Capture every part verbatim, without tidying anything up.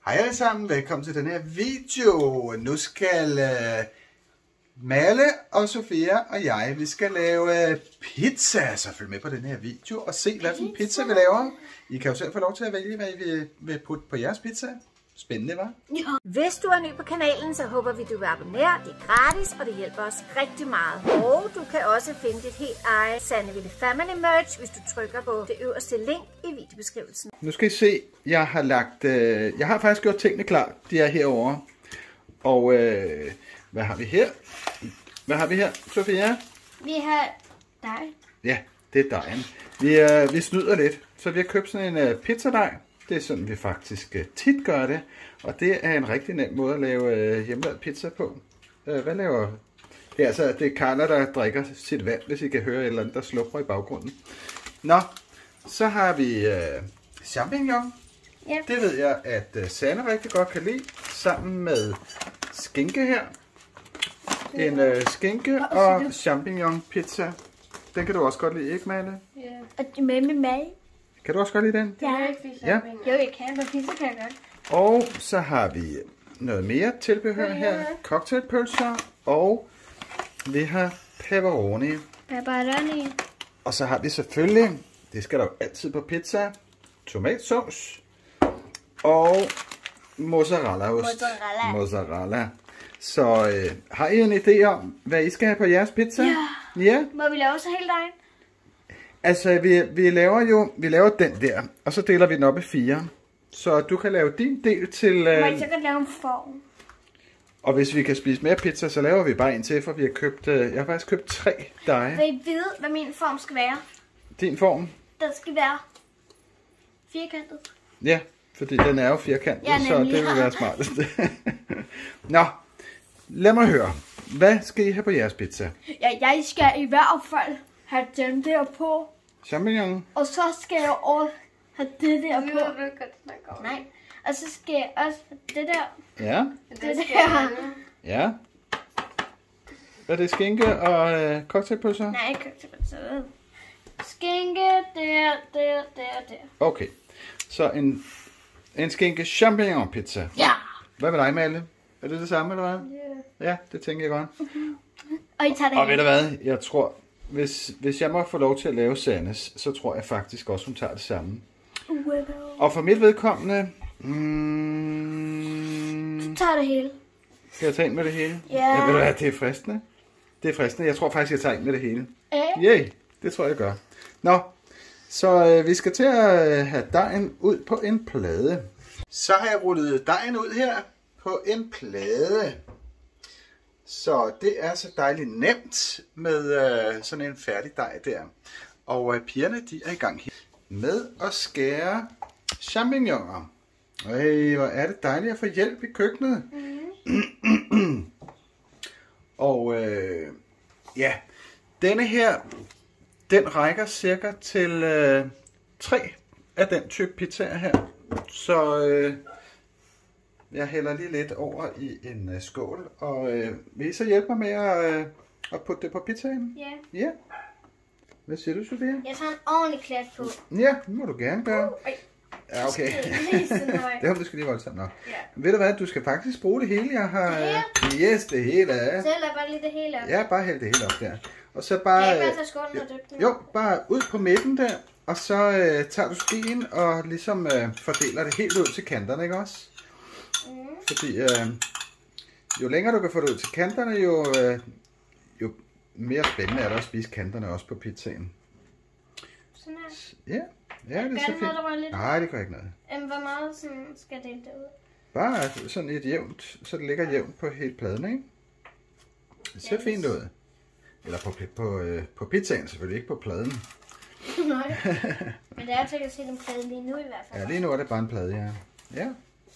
Hej alle sammen, velkommen til den her video. Nu skal uh, Malle og Sofia og jeg, vi skal lave uh, pizza. Så følg med på den her video og se, hvad for en pizza vi laver. I kan jo selv få lov til at vælge, hvad I vil, vil putte på jeres pizza. Spændende, hva'? Ja. Hvis du er ny på kanalen, så håber vi, du vil abonnere. Det er gratis, og det hjælper os rigtig meget. Og du kan også finde dit helt eget Sandeville Family Merch, hvis du trykker på det øverste link i videobeskrivelsen. Nu skal I se, jeg har lagt, øh, jeg har faktisk gjort tingene klar. De er herovre. Og øh, hvad har vi her? Hvad har vi her, Sofia? Vi har dej. Ja, det er dejen. Vi, øh, vi snyder lidt, så vi har købt sådan en øh, pizzadej. Det er sådan, vi faktisk øh, tit gør det. Og det er en rigtig nem måde at lave øh, hjemmelavet pizza på. Øh, hvad laver... Det er altså, det er Carla, der drikker sit vand, hvis I kan høre et eller andet, der slupper i baggrunden. Nå, så har vi øh, champignon. Ja. Det ved jeg, at øh, Sanne rigtig godt kan lide. Sammen med skinke her. En øh, skinke og champignon pizza. Den kan du også godt lide, ikke, Malle? Ja. Og med med mig. Kan du også godt lide den? Ja. Ja. Jo, jeg kan, men pizza kan jeg godt. Og så har vi noget mere tilbehør her. Cocktailpølser. Og vi har pepperoni. Pepperoni. Og så har vi selvfølgelig, det skal der jo altid på pizza, tomatsauce. Og mozzarellaost. Mozzarella. Mozzarella. Så øh, har I en idé om, hvad I skal have på jeres pizza? Ja. Ja. Må vi lave så hele dagen? Altså, vi, vi laver jo, vi laver den der, og så deler vi den op i fire. Så du kan lave din del til... Øh, Må jeg så godt lave en form? og hvis vi kan spise mere pizza, så laver vi bare en til, for vi har købt, øh, jeg har faktisk købt tre deje. Vil I vide, hvad min form skal være? Din form? Den skal være firkantet. Ja, fordi den er jo firkantet, Ja, så det vil være smartest. Nå, lad mig høre. Hvad skal I have på jeres pizza? Ja, jeg skal i hvert fald have den der på. Champignon? Og så skal jeg også have det der på. Nej. Og så skal jeg også have det der. Ja. Det der. Ja. Er det skinke og øh, cocktailpølser? Nej, ikke cocktailpølser. Skinke, der, der, der, der. Okay. Så en, en skinke champignon pizza. Ja. Hvad med dig, Malle? Er det det samme, eller hvad? Yeah. Ja, det tænker jeg godt. Og I tager det Og her. ved du hvad? Jeg tror, hvis, hvis jeg må få lov til at lave Sannes, så tror jeg faktisk også, hun tager det samme. Wow. Og for mit vedkommende... Mm, Du tager det hele. skal jeg tage ind med det hele? Ja. Ja, ved du hvad? Det er fristende. Det er fristende. Jeg tror faktisk, jeg tager ind med det hele. Ja. Yay! Det tror jeg, jeg gør. Nå, så øh, vi skal til at øh, have dejen ud på en plade. Så har jeg rullet dejen ud her på en plade. Så det er så dejligt nemt med øh, sådan en færdig dej der. Og øh, pigerne, de er i gang her med at skære champignoner. Ej, hvor er det dejligt at få hjælp i køkkenet. Mm. Og øh, ja, denne her, den rækker cirka til øh, tre af den type pizzaer her. Så øh, jeg hælder lige lidt over i en øh, skål. Og øh, vil I så hjælpe mig med at, øh, at putte det på pizzaen? Ja. Ja. Hvad siger du, Sofia? Jeg tager en ordentlig klat på. Ja, det må du gerne gøre. Uh, Ja, okay. Det var måske lige voldsomt nok. Ja. Ved du hvad, du skal faktisk bruge det hele, jeg har... Det Yes, det hele er. Så lad bare lige det hele op. Ja, bare hælde det hele op der. Og så bare... Kan jeg ikke bare tage skålen og dyppe den? Jo, bare ud på midten der. Og så øh, tager du skeen og ligesom øh, fordeler det helt ud til kanterne, ikke også? Mm. Fordi øh, jo længere du kan få det ud til kanterne, jo, øh, jo mere spændende er det at spise kanterne også på pizzaen. Sådan her. Ja, ja, det er Gør så det noget, fint. der var lidt? Nej, det gør ikke noget. Øhm, hvor meget sådan skal det derud? Bare sådan et jævnt, så det ligger jævnt på hele pladen, ikke? Det ser Yes. fint ud. Eller på, på, øh, på pizzaen selvfølgelig, ikke på pladen. Nej. Men det er til at se den plade lige nu i hvert fald. Ja, lige nu er det bare en plade, ja. Ja.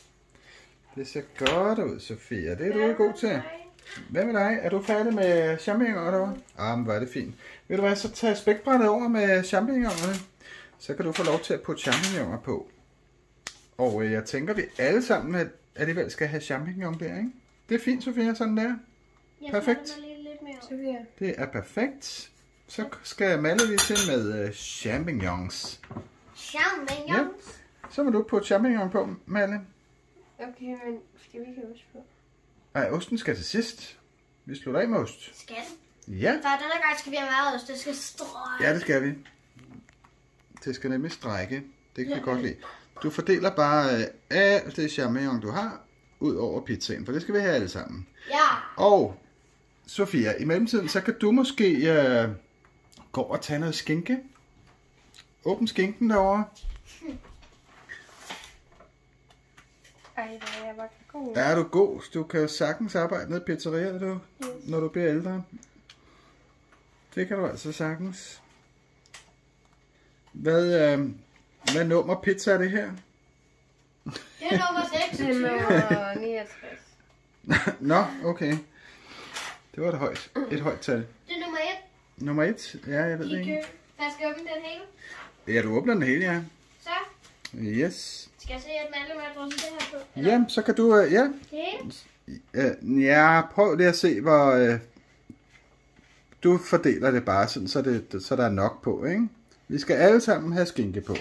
Det ser godt ud, Sofia. Det er du god til. Hvad med dig? Er du færdig med champignoner derovre? Ah, men hvor er det fint. Ved du hvad, så tag spækbrættet over med champignonerne. Så kan du få lov til at putte champignoner på. Og øh, jeg tænker, vi alle sammen alligevel skal have champignon der, ikke? Det er fint, Sofia, sådan der. Jeg Perfekt. lige lidt mere. Det er perfekt. Så skal Malle lige til med øh, champignons. Champignons. Ja. Så må du putte champignon på, Malle. Okay, men skal vi ikke have ost på? Nej, osten skal til sidst. Vi slutter af med ost. Skal den? Ja. Far, denne gang skal vi have meget ost. Det skal strække. Ja, det skal vi. Det skal nemlig strække. Det kan vi godt lide. Du fordeler bare øh, alt det champignon, du har, ud over pizzaen, for det skal vi have alle sammen. Ja. Og Sofia, i mellemtiden, så kan du måske øh, gå og tage noget skinke. Åbn skinken derovre. Ej, hvor er jeg bare god. Er du god? Du kan sagtens arbejde ned i pizzeriet, du, yes. Når du bliver ældre. Det kan du altså sagtens. Hvad, øh, hvad nummer pizza er det her? Det er nummer seksogtyve. Det er nummer niogtres. Nå, okay. Det var et højt, et højt tal. Det er nummer et. Nummer et? Ja, jeg ved det ikke. Jeg skal åbne den hele. Ja, du åbner den hele, ja. Så. Yes. Skal jeg se, at Malle med at drøse det her på? Ja, så kan du, uh, ja. Uh, ja, prøv lige at se, hvor uh, du fordeler det bare, sådan, så, det, så der er nok på, ikke? Vi skal alle sammen have skinke på.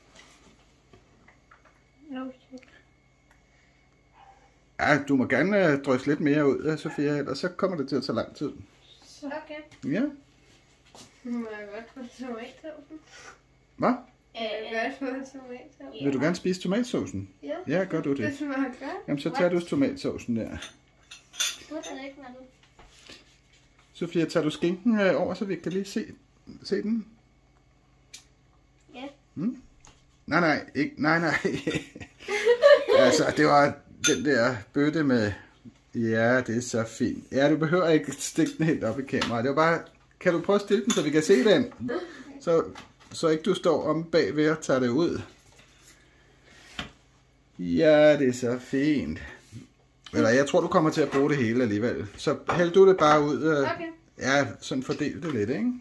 Ja, du må gerne uh, drysse lidt mere ud, uh, Sofia, ellers så kommer det til at tage lang tid. Okay. Ja. Må jeg godt få tomatsausen? Hvad? Jeg vil godt få tomatsausen. Vil du gerne spise tomatsausen? Ja. Ja, gør du det. Det smager godt. Jamen, så tager du tomatsausen der. Burde den ikke, Malle? Sofia, tager du skinken uh, over, så vi kan lige se, se den? Ja. Hmm? Nej, nej, ikke, nej, nej. Altså, det var den der bøtte med, ja, det er så fint. Ja, du behøver ikke stikke den helt op i kameraet. Det var bare, kan du prøve at stille den, så vi kan se den? Så, så ikke du står om bagved og tager det ud. Ja, det er så fint. Eller jeg tror, du kommer til at bruge det hele alligevel. Så hæld du det bare ud. Øh, okay. Ja, sådan fordel det lidt, ikke?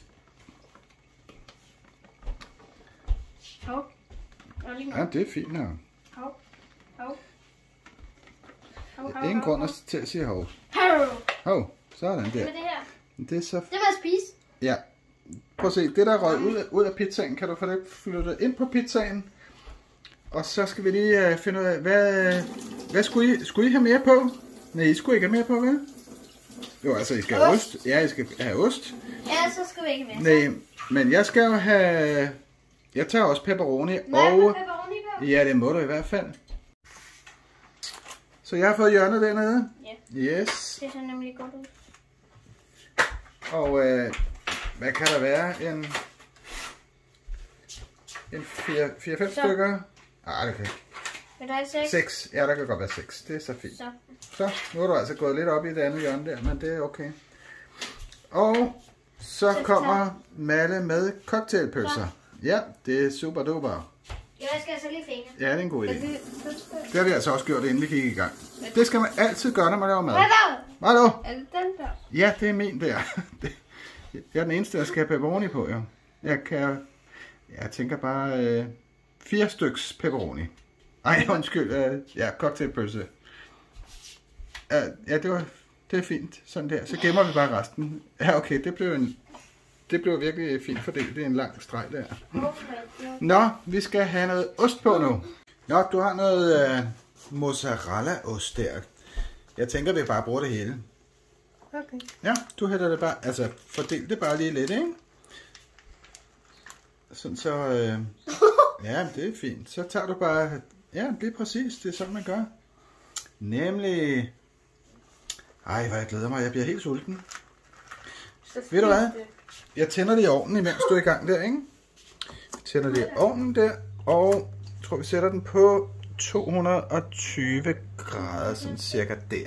Hov. Ja, det er fint nok. Hov. Hov. Ingen grund til at sige hov. Hov, sådan der. Hvad er det her? Det er så... Det var at spise. Ja. Prøv at se, det der røg ud af, ud af pizzaen, kan du få det flyttet ind på pizzaen. Og så skal vi lige uh, finde ud af, hvad, hvad skulle, I, skulle I have mere på? Nej, I skulle ikke have mere på, vel? Jo, altså, I skal have ost. Ja, I skal have ost. Ja, så skal vi ikke have mere. Nej, men jeg skal jo have... Jeg tager også pepperoni Må og... jeg få pepperoni på? Ja, det må du i hvert fald. Så jeg har fået hjørnet dernede. Ja. Yes. Det ser nemlig godt ud. Og øh, hvad kan der være? En... En fire fem stykker? Ah, det kan ikke. Vil du have seks? seks. Ja, der kan godt være seks. Det er så fint. Så. Så, nu er du altså gået lidt op i det andet hjørne der, men det er okay. Og så kommer Malle med cocktailpølser. Ja, det er super duper. Jeg skal altså lige finde. Ja, det er en god idé. Det har vi altså også gjort, inden vi gik i gang. Det skal man altid gøre, når man laver mad. Hvad er Hvad er Er det den der? Ja, det er min der. Jeg er den eneste, der skal have pepperoni på, jo. Jeg kan... Jeg tænker bare... Øh, fire styks pepperoni. Ej, undskyld. Øh, ja, cocktailpølse. Uh, ja, det var... Det er fint. Sådan der. Så gemmer vi bare resten. Ja, okay. Det blev en... Det blev virkelig fint fordelt. Det er en lang streg der. Nå, vi skal have noget ost på nu. Nå, du har noget øh, mozzarella-ost der. Jeg tænker, vi bare bruger det hele. Okay. Ja, du hælder det bare, altså fordel det bare lige lidt, ikke? Sådan så, øh, ja, det er fint. Så tager du bare, ja, det er præcis, det er sådan, man gør. Nemlig, ej, hvor jeg glæder mig, jeg bliver helt sulten. Ved du hvad? Jeg tænder det i ovnen, imens du er i gang der, ikke? Jeg tænder det i ovnen der, og jeg tror, vi sætter den på to hundrede og tyve grader, sådan cirka der.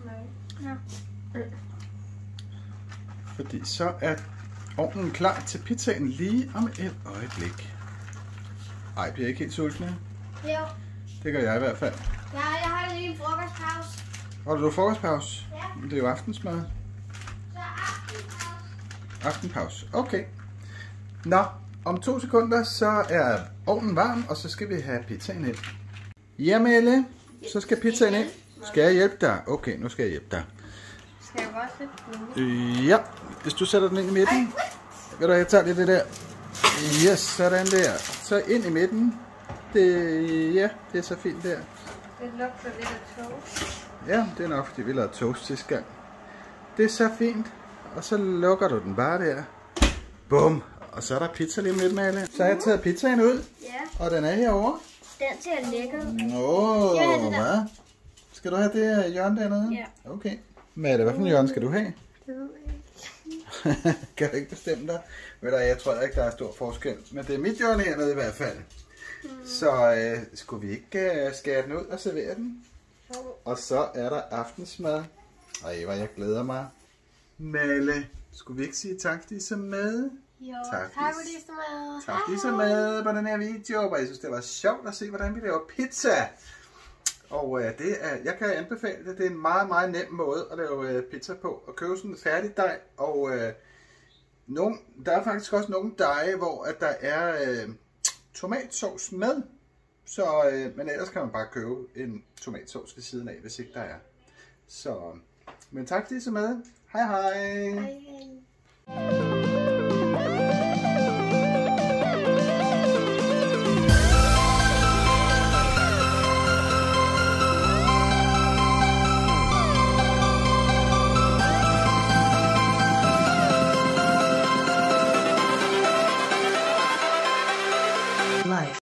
Fordi så er ovnen klar til pizzaen lige om et øjeblik. Ej, bliver I ikke helt sultne? Jo. Det gør jeg i hvert fald. Ja, jeg har lige en frokostpause. Holder du frokostpause? Ja. Det er jo aftensmad. Så aftenpause. Aftenpause. Okay. Nå, om to sekunder, så er ovnen varm, og så skal vi have pizzaen ind. Ja, Melle, så skal pizzaen ind. Skal jeg hjælpe dig? Okay, nu skal jeg hjælpe dig. Skal jeg godt sætte den? Ja, hvis du sætter den ind i midten. Ved du, jeg tager lige det der. Yes, sådan der. Så ind i midten. Det, ja, det er så fint der. Det lugter lidt af toast. Ja, det er nok, fordi vi lavede toast sidste gang. Det er så fint. Og så lukker du den bare der. Bum! Og så er der pizza lige om lidt, Male. Så har jeg taget pizzaen ud. Ja. Og den er herovre. Den ser lækker ud. Nå, hvad? Skal du have det hjørne dernede? Ja. Okay. Male, hvad for en hjørne skal du have? Det ved jeg ikke. Kan du ikke bestemme dig? Ved du, jeg tror ikke, der er stor forskel. Men det er mit hjørne hernede i hvert fald. Mm. Så øh, skulle vi ikke øh, skære den ud og servere den? Jo. Og så er der aftensmad. Ej, hvor jeg glæder mig. Male, skulle vi ikke sige tak, fordi I så med? Jo, tak, tak fordi I så med. Tak, fordi I så med på den her video. Og jeg synes, det var sjovt at se, hvordan vi laver pizza. Og øh, det er, jeg kan anbefale det. Det er en meget, meget nem måde at lave øh, pizza på. At købe sådan en færdig dej. Og øh, nogle, der er faktisk også nogle deje, hvor at der er øh, tomatsauce med. Så, øh, men ellers kan man bare købe en tomatsauce ved siden af, hvis ikke der er. Så, men tak fordi I så med. Hej hej. Hej hej.